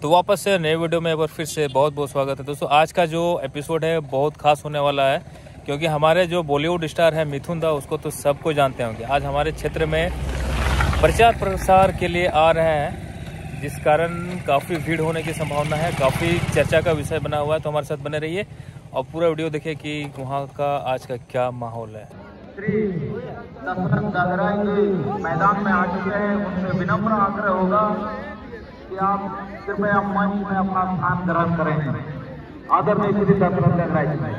तो वापस से नए वीडियो में एक बार फिर से बहुत बहुत स्वागत है दोस्तों। आज का जो एपिसोड है बहुत खास होने वाला है, क्योंकि हमारे जो बॉलीवुड स्टार है मिथुन दा, उसको तो सबको जानते होंगे। आज हमारे क्षेत्र में प्रचार प्रसार के लिए आ रहे हैं, जिस कारण काफ़ी भीड़ होने की संभावना है, काफ़ी चर्चा का विषय बना हुआ है। तो हमारे साथ बने रहिए और पूरा वीडियो देखिए कि वहाँ का आज का क्या माहौल है। श्री दशरथ गहराई जी मैदान में आ चुके हैं। उनसे विनम्र आग्रह होगा कि आप कृपया मंच में अपना स्थान ग्रहण करें। आदरणीय श्री दशरथ गहराई जी।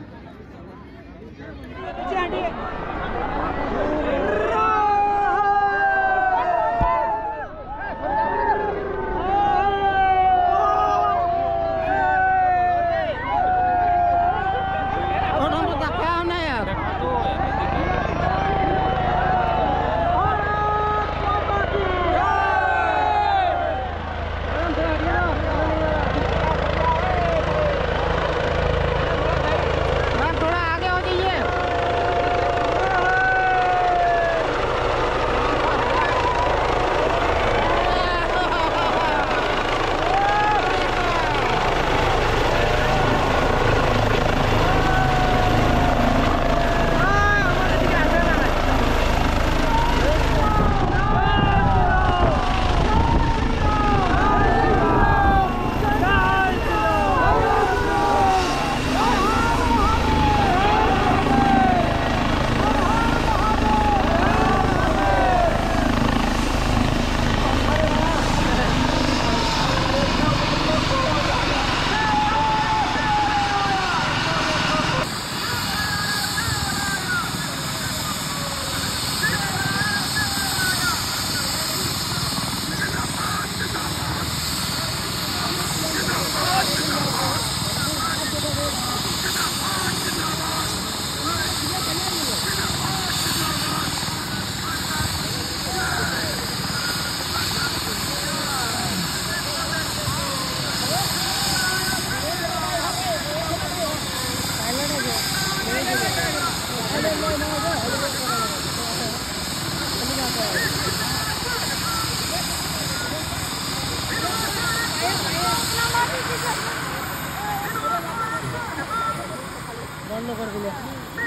बंद कर दिया।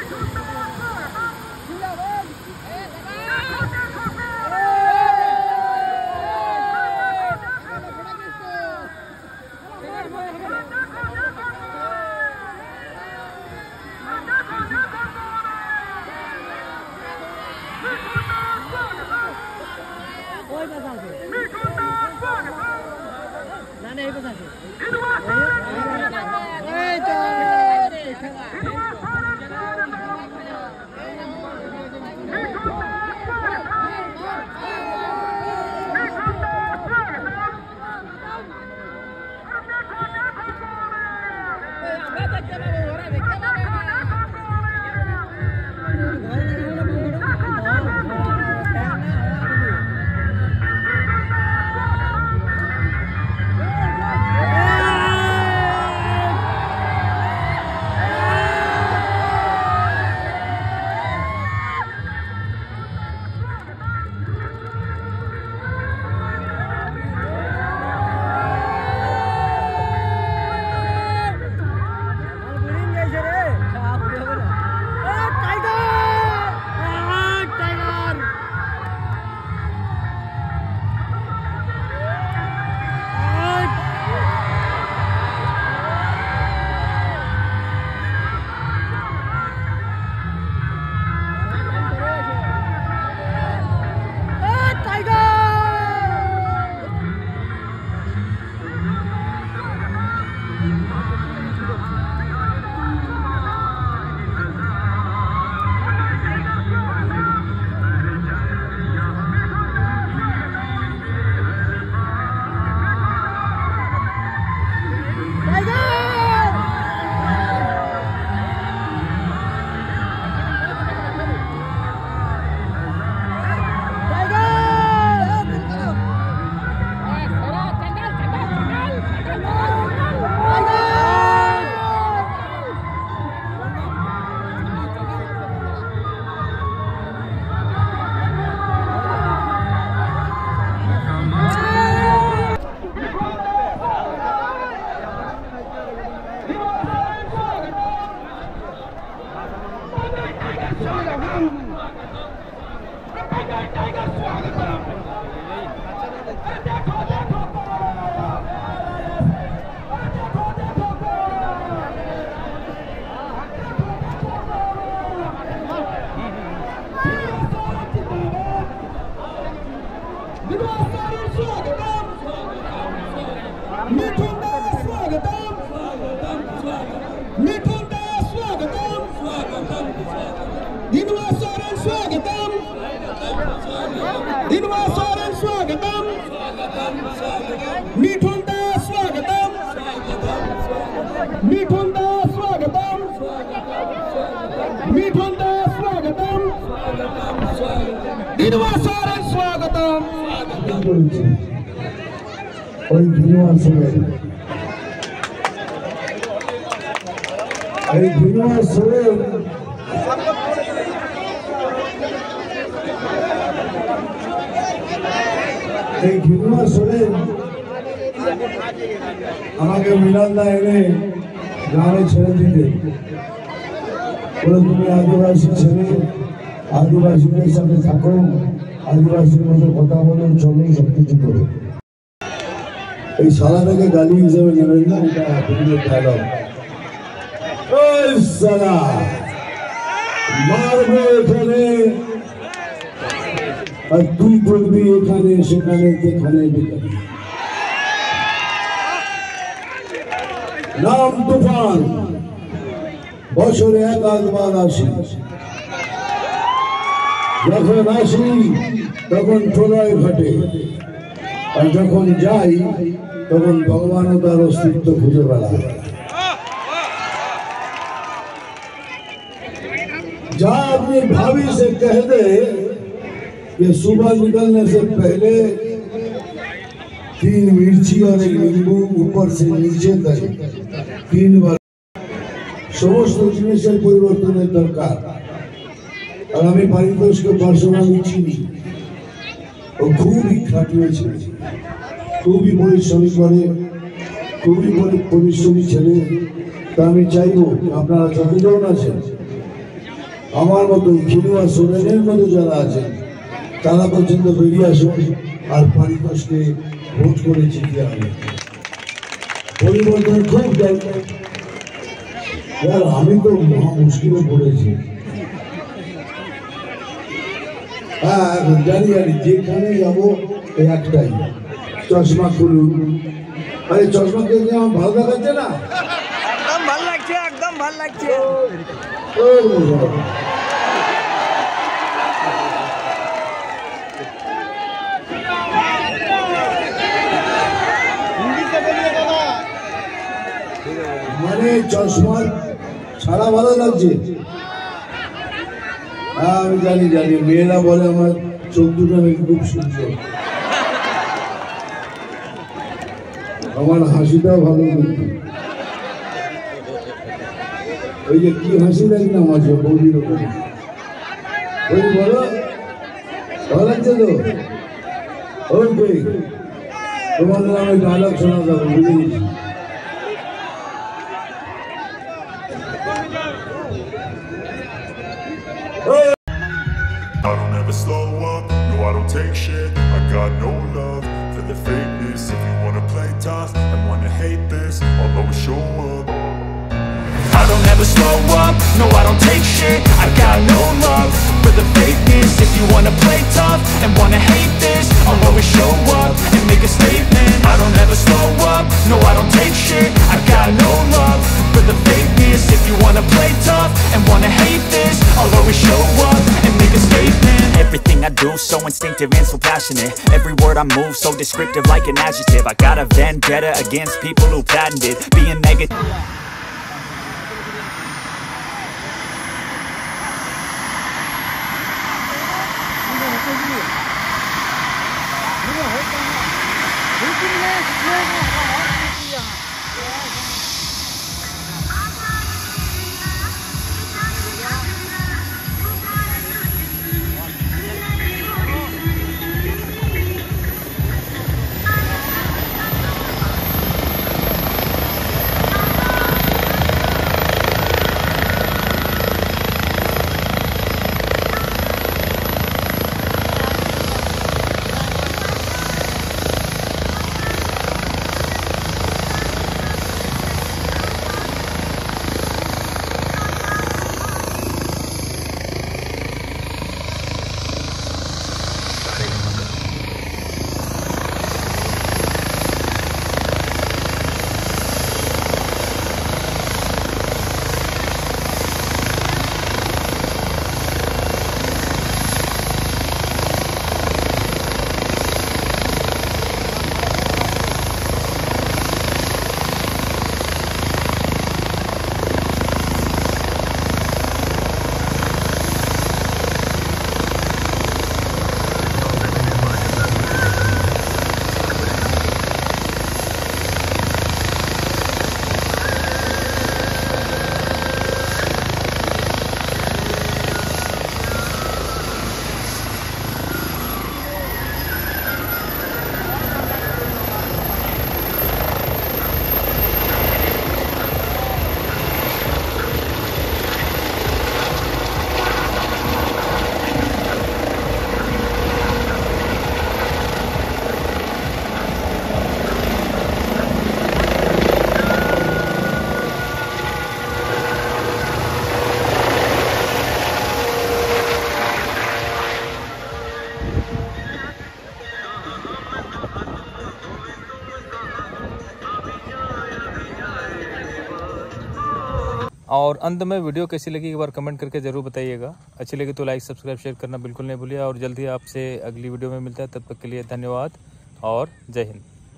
नहीं पता আমাকে মিলানদা এনে গ্রামে ছেড়ে দিতে বলে, তুমি আদিবাসী ছেলে, আদিবাসীদের সাথে থাকো, আদিবাসীর মতো কথা বলে চলো, সবকিছু করো। এই সালাটাকে গালি হিসেবে নেবেন না, এটা আপনাদের ডায়লগ। মারবো এখানে আর তুই বলবি এখানে সেখানে যেখানে যেখানে। নাম তুফান, বছরে এক আধবার আসি, যখন আসি তখন প্রলয় ঘটে, আর যখন যাই তখন ভগবানও তার অস্তিত্ব খুঁজে বেড়ায়। जा अपनी भाभी से कह दे कि सुबह निकलने से पहले 3 मिर्ची और 1 नींबू ऊपर से नीचे तक 3 बार। समस्त जिनिसेर परिवर्तনের দরকার। আর আমি পারিতোষকে পার্সোনালি চিনি, ও খুবই খাটুয়া ছেলে, খুবই পরিশ্রমী করে, খুবই পরিশ্রমী ছেলে। তা আমি চাইবো আপনারা যতজন আছেন আমার মতো খিলুয়া সোরেনের মতো যারা আছেন তারা পর্যন্ত বেরিয়ে আসুন আর পারিতোষকে ভোট করে জিতিয়ে আনুন। পরিবর্তন খুব দরকার। আমি তো মহা মুশকিলে পড়েছি। হ্যাঁ জানি জানি, যেখানে যাবো একটাই, চশমা খুলুন। আরে চশমা খেয়ে আমার ভালো দেখাচ্ছে না? একদম ভালো লাগছে, একদম ভালো লাগছে। মানে চশমা ছাড়া ভালো লাগছে? হ্যাঁ আমি জানি জানি, মেয়েরা বলে আমার চোখ দুটো নাকি খুব সুন্দর, আমার হাসিটাও ভালো। কিন্তু ওই যে কি হাসি লাগলাম আছে বৌদির ওখানে, ওই বলো ভালো লাগছে তো? ওকে তোমাদের আমি ডায়লগ শোনা যাবো, বুঝে গেছি। I don't ever slow up, no I don't take shit. I got no love for the fakeness. If you wanna play tough and wanna hate this, I'll always show up. I don't ever slow up, no I don't take shit. I got no love for the fakeness. If you wanna play tough and wanna hate this, I'll always show up and make a statement. I don't ever slow up, no I don't take shit. I got no love for the fakeness. If you wanna play tough and wanna hate this, I'll always show up and make a statement. Everything I do so instinctive and so passionate. Every word I move so descriptive like an adjective. I got a vendetta against people who patented being negative. और अंत में video कैसी लगी एक बार comment करके ज़रूर बताइएगा। अच्छी लगी तो लाइक सब्सक्राइब शेयर करना बिल्कुल नहीं भूलिए और जल्दी आपसे अगली वीडियो में मिलता है। तब तक के लिए धन्यवाद और जय हिंद।